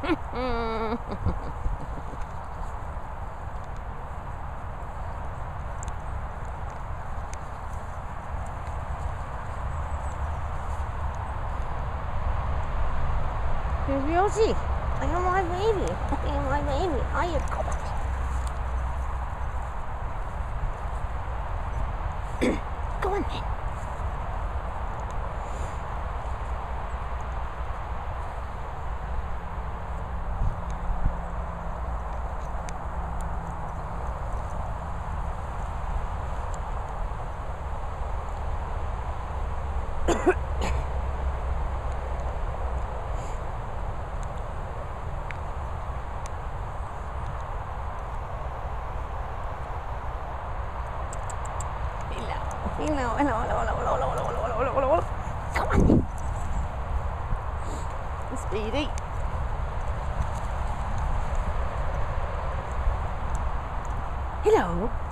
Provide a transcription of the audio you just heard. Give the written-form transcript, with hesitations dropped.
Here's Yoshi. I am my baby. I am my baby. I am coming. Go on then. Hello. Come on. Speedy. Hello.